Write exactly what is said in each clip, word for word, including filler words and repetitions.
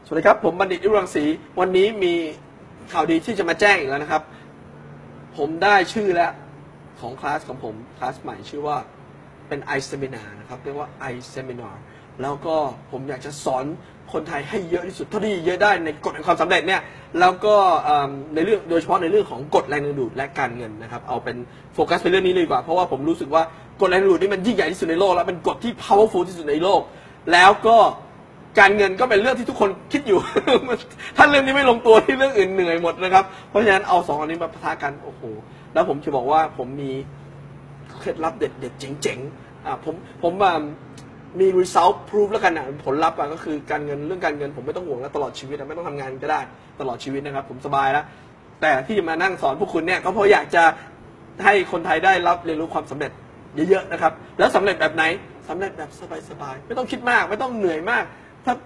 สวัสดีครับผมบัณฑิต อิรุรังสีวันนี้มีข่าวดีที่จะมาแจ้งอีกแล้วนะครับผมได้ชื่อแล้วของคลาสของผมคลาสใหม่ชื่อว่าเป็น iSeminar นะครับเรียกว่า iSeminar แล้วก็ผมอยากจะสอนคนไทยให้เยอะที่สุดเท่าที่เยอะได้ในกฎแห่งความสำเร็จเนี่ยแล้วก็ในเรื่องโดยเฉพาะในเรื่องของกฎแรงดึงดูดและการเงินนะครับเอาเป็นโฟกัสไปเรื่องนี้เลยดีกว่าเพราะว่าผมรู้สึกว่ากฎแรงดึงดูดนี่มันยิ่งใหญ่ที่สุดในโลกและเป็นกฎที่ powerful ที่สุดในโลกแล้วก็การเงินก็เป็นเรื่องที่ทุกคนคิดอยู่ ถ้าเรื่องนี้ไม่ลงตัวที่เรื่องอื่นเหนื่อยหมดนะครับเพราะฉะนั้นเอาสองอันนี้มาปะทะกันโอ้โหแล้วผมจะบอกว่าผมมีเคล็ดลับเด็ดๆเจ๋งๆอ่าผมผมมี result proof แล้วกันนะผลลัพธ์ก็คือการเงินเรื่องการเงินผมไม่ต้องห่วงแล้วตลอดชีวิตไม่ต้องทำงานก็ได้ตลอดชีวิตนะครับผมสบายแล้วแต่ที่มานั่งสอนพวกคุณเนี่ยก็เพราะอยากจะให้คนไทยได้รับเรียนรู้ความสำเร็จเยอะๆนะครับแล้วสำเร็จแบบไหนสำเร็จแบบสบายๆไม่ต้องคิดมากไม่ต้องเหนื่อยมากถ้า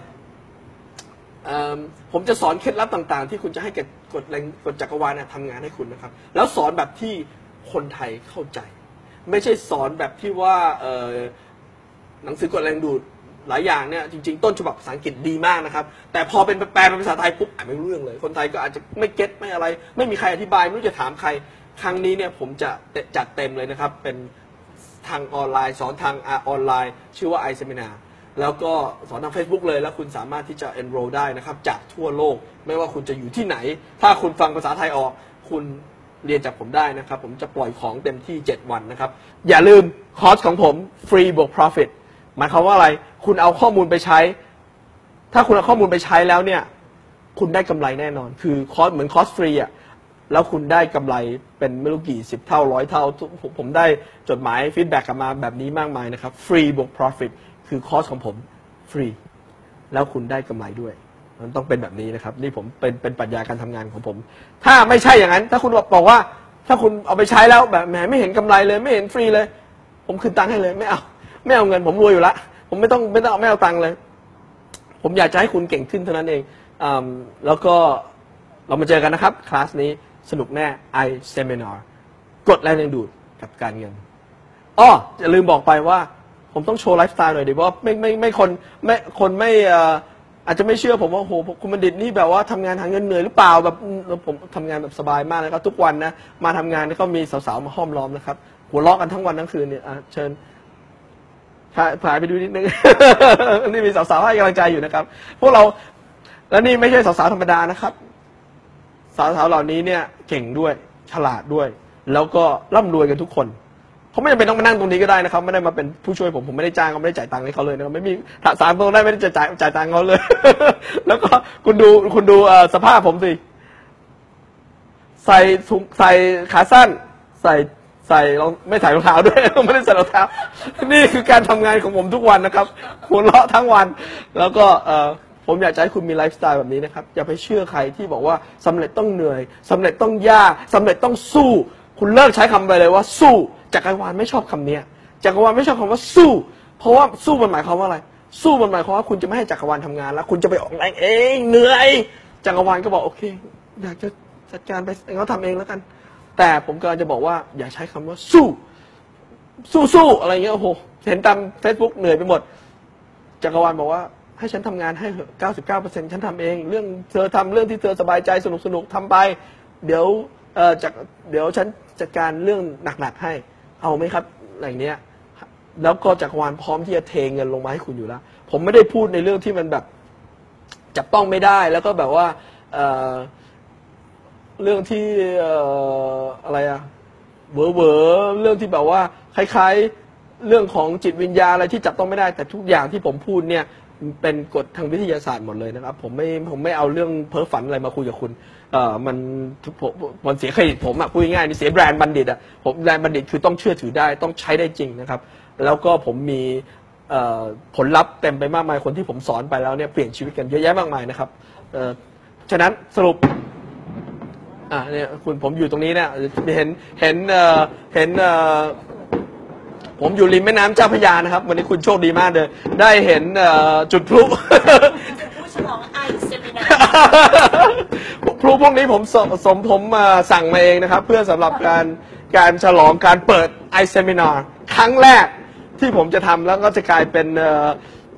ผมจะสอนเคล็ดลับต่างๆที่คุณจะให้กฎแรงกฎจักรวาลทำงานให้คุณนะครับแล้วสอนแบบที่คนไทยเข้าใจไม่ใช่สอนแบบที่ว่าหนังสือกฎแรงดูดหลายอย่างเนี่ยจริงๆต้นฉบับภาษาอังกฤษดีมากนะครับแต่พอเป็นแปลเป็นภาษาไทยปุ๊บอ่านไม่รู้เรื่องเลยคนไทยก็อาจจะไม่เก็ตไม่อะไรไม่มีใครอธิบายไม่รู้จะถามใครครั้งนี้เนี่ยผมจะจัดเต็มเลยนะครับเป็นทางออนไลน์สอนทางออนไลน์ชื่อว่า iSeminarแล้วก็สอนทาง Facebook เลยแล้วคุณสามารถที่จะ enroll ได้นะครับจากทั่วโลกไม่ว่าคุณจะอยู่ที่ไหนถ้าคุณฟังภาษาไทยออกคุณเรียนจากผมได้นะครับผมจะปล่อยของเต็มที่เจ็ดวันนะครับอย่าลืมคอร์สของผม free บวก profit หมายความว่าอะไรคุณเอาข้อมูลไปใช้ถ้าคุณเอาข้อมูลไปใช้แล้วเนี่ยคุณได้กำไรแน่นอนคือคอร์สเหมือนคอร์สฟรีอ่ะแล้วคุณได้กำไรเป็นไม่รู้กี่สิบเท่าร้อยเท่าผมได้จดหมายฟีดแบ็กกลับมาแบบนี้มากมายนะครับ free บวก profitคือคอร์สของผมฟรีแล้วคุณได้กำไรด้วยมันต้องเป็นแบบนี้นะครับนี่ผมเป็นเป็นปรัชญาการทำงานของผมถ้าไม่ใช่อย่างนั้นถ้าคุณบอกว่าถ้าคุณเอาไปใช้แล้วแบบแหมไม่เห็นกำไรเลยไม่เห็นฟรีเลยผมคืนตังค์ให้เลยไม่เอาไม่เอาเงินผมรวยอยู่ละผมไม่ต้องไม่ต้องไม่เอาตังค์เลยผมอยากจะให้คุณเก่งขึ้นเท่านั้นเองอ่าแล้วก็เรามาเจอกันนะครับคลาสนี้สนุกแน่ iSeminar กฎแรงดึงดูดกับการเงินอ้ออย่าลืมบอกไปว่าผมต้องโชว์ไลฟ์สไตล์หน่อยดิเพราะไม่ไม่ไม่คนไม่คนไม่อาจจะไม่เชื่อผมว่าโอ้โหคุณบัณฑิตนี่แบบว่าทำงานหาเงินเหนื่อยหรือเปล่าแบบผมทำงานแบบสบายมากนะครับทุกวันนะมาทำงานแล้วก็มีสาวๆมาห้อมล้อมนะครับหัวเราะกันทั้งวันทั้งคืนเนี่ยเชิญผ่านไปดูนิดนึง นี่มีสาวๆให้กำลังใจอยู่นะครับพวกเราและนี่ไม่ใช่สาวๆธรรมดานะครับสาวๆเหล่านี้เนี่ยเก่งด้วยฉลาดด้วยแล้วก็ร่ำรวยกันทุกคนเขาไม่จำเป็นต้องมานั่งตรงนี้ก็ได้นะครับไม่ได้มาเป็นผู้ช่วยผมผมไม่ได้จ้างเขาไม่ได้จ่ายตังค์ให้เขาเลยนะครับไม่มีสามคนได้ไม่ได้จ่ายจ่ายตังค์เขาเลย แล้วก็คุณดูคุณดูสภาพผมสิใส่ถุงใส่ขาสั้นใส่ใส่รองไม่ใส่รองเท้าด้วยไม่ได้ใส่รองเท้านี่คือการทำงานของผมทุกวันนะครับหัวเราะทั้งวันแล้วก็ผมอยากจะให้คุณมีไลฟ์สไตล์แบบนี้นะครับอย่าไปเชื่อใครที่บอกว่าสำเร็จต้องเหนื่อยสำเร็จต้องยากสำเร็จต้องสู้คุณเลิกใช้คำไปเลยว่าสู้จักรวาลไม่ชอบคำนี้จักรวาลไม่ชอบคำว่าสู้เพราะว่าสู้มันหมายความว่าอะไรสู้มันหมายความว่าคุณจะไม่ให้จักรวาลทำงานแล้วคุณจะไปออกแรงเองเหนื่อยจักรวาลก็บอกโอเคอยากจะจัดการไปเขาทำเองแล้วกันแต่ผมกำลังจะบอกว่าอย่าใช้คำว่าสู้สู้สู้อะไรเงี้ยโอ้โหเห็นตาม Facebook เหนื่อยไปหมดจักรวาลบอกว่าให้ฉันทำงานให้เก้าสิบเก้าเปอร์เซ็นต์ฉันทำเองเรื่องเธอทำเรื่องที่เธอสบายใจสนุกสนุกทำไปเดี๋ยวเอ่อจากเดี๋ยวฉันจัดการเรื่องหนักๆให้เอาไหมครับอะไรเนี้ยแล้วก็จักรวาลพร้อมที่จะเทเงินลงมาให้คุณอยู่แล้วผมไม่ได้พูดในเรื่องที่มันแบบจับต้องไม่ได้แล้วก็แบบว่าเอ่อเรื่องที่เอ่ออะไรอะเวอร์เวอร์เรื่องที่แบบว่าคล้ายๆเรื่องของจิตวิญญาณอะไรที่จับต้องไม่ได้แต่ทุกอย่างที่ผมพูดเนี่ยเป็นกฎทางวิทยาศาสตร์หมดเลยนะครับผมไม่ผมไม่เอาเรื่องเพ้อฝันอะไรมาคุยกับคุณเอ่อมันมันเสียเครดิตผมอ่ะพูดง่ายๆนี่เสียแบรนด์บัณฑิตอ่ะผมแบรนด์บัณฑิตคือต้องเชื่อถือได้ต้องใช้ได้จริงนะครับแล้วก็ผมมีผลลัพธ์เต็มไปมากมายคนที่ผมสอนไปแล้วเนี่ยเปลี่ยนชีวิตกันเยอะแยะมากมายนะครับฉะนั้นสรุปอ่าเนี่ยคุณผมอยู่ตรงนี้เนี่ยเห็นเห็นเห็นผมอยู่ริมแม่น้ำเจ้าพระยานะครับวันนี้คุณโชคดีมากเลยได้เห็นจุดพลุผู้ฉลองไอเซมินาพลุพวกนี้ผมสมผมมาสั่งมาเองนะครับเพื่อสำหรับการการฉลองการเปิด iSeminar ครั้งแรกที่ผมจะทำแล้วก็จะกลายเป็นเ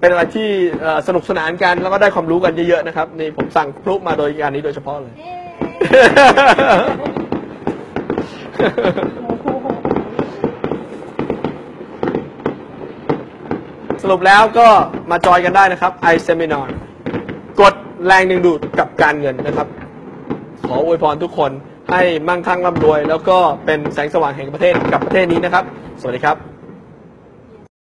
เป็นอะไรที่เอ่อสนุกสนานกันแล้วก็ได้ความรู้กันเยอะๆนะครับนี่ผมสั่งพลุมาโดยงานนี้โดยเฉพาะเลย สรุปแล้วก็มาจอยกันได้นะครับ iSeminar กดแรงดึงดูดกับการเงินนะครับ ขออวยพรทุกคนให้มั่งคั่งร่ำรวย แล้วก็เป็นแสงสว่างแห่งประเทศกับประเทศนี้นะครับ สวัสดีครับ